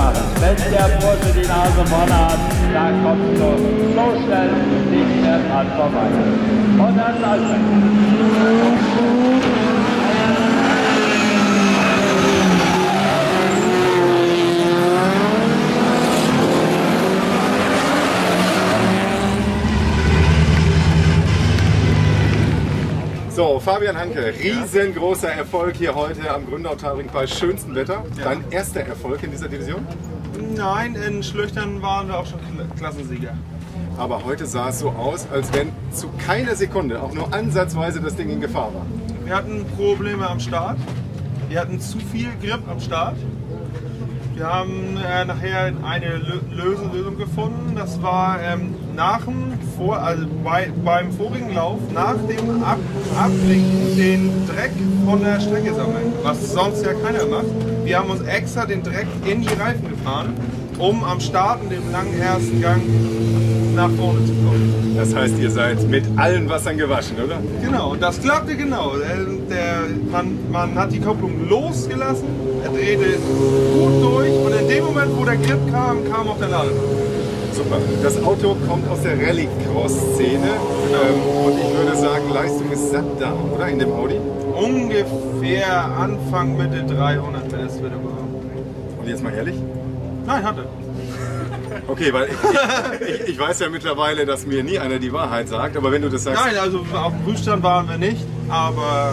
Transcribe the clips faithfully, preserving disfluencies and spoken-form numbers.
machen. Wenn der Bursche die Nase vorne hat, dann kommst du so schnell nicht mehr dran vorbei. Und dann lassen. So, Fabian Hanke, riesengroßer Erfolg hier heute am Gründertaring bei schönstem Wetter. Ja. Dein erster Erfolg in dieser Division? Nein, in Schlüchtern waren wir auch schon Klassensieger. Aber heute sah es so aus, als wenn zu keiner Sekunde auch nur ansatzweise das Ding in Gefahr war. Wir hatten Probleme am Start. Wir hatten zu viel Grip am Start. Wir haben äh, nachher eine Lösung, Lösung gefunden. Das war ähm, nach dem Vor, also bei, beim vorigen Lauf, nach dem Ab, Ablinken den Dreck von der Strecke sammeln, was sonst ja keiner macht. Wir haben uns extra den Dreck in die Reifen gefahren, um am Start in dem langen ersten Gang nach vorne zu kommen. Das heißt, ihr seid mit allen Wassern gewaschen, oder? Genau, und das klappte genau. Der, man, man hat die Kopplung losgelassen, er drehte gut durch und in dem Moment, wo der Grip kam, kam auch der Lader. Super. Das Auto kommt aus der Rallycross-Szene ähm, und ich würde sagen, Leistung ist satt da, oder? In dem Audi? Ungefähr Anfang Mitte dreihundert P S wird er haben. Und jetzt mal ehrlich? Nein, hatte. Okay, weil ich, ich, ich weiß ja mittlerweile, dass mir nie einer die Wahrheit sagt, aber wenn du das sagst... Nein, also auf dem Prüfstand waren wir nicht, aber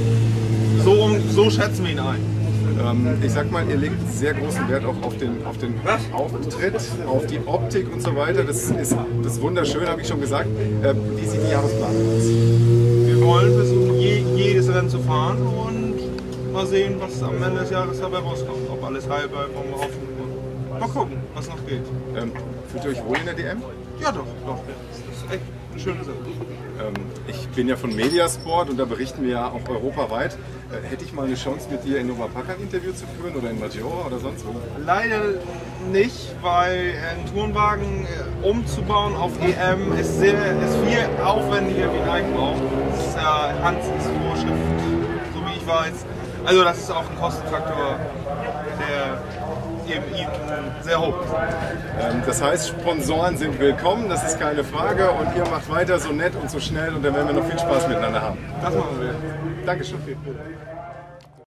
so, um, so schätzen wir ihn ein. Ähm, ich sag mal, ihr legt sehr großen Wert auch auf den, auf den Auftritt, auf die Optik und so weiter. Das ist, das ist wunderschön, habe ich schon gesagt. Äh, wie sieht die Jahresplanung aus? Wir wollen versuchen, je, jedes Rennen zu fahren und mal sehen, was am Ende des Jahres dabei rauskommt. Ob alles heil bleibt, wollen wir hoffen. Mal gucken, was noch geht. Ähm, fühlt ihr euch wohl in der D M? Ja, doch, doch. Das ist echt eine schöne Sache. Ähm, ich bin ja von Mediasport und da berichten wir ja auch europaweit. Äh, hätte ich mal eine Chance, mit dir in Nova Pack ein Interview zu führen oder in Maggiora oder sonst wo? Leider nicht, weil einen Tourenwagen äh, umzubauen auf E M ist, sehr, ist viel aufwendiger wie ein Einbau. Das ist ja Handelsvorschrift, so wie ich weiß. Also das ist auch ein Kostenfaktor, der eben sehr hoch. Ähm, das heißt, Sponsoren sind willkommen, das ist keine Frage und ihr macht weiter so nett und so schnell und dann werden wir noch viel Spaß miteinander haben. Das machen wir. Dankeschön.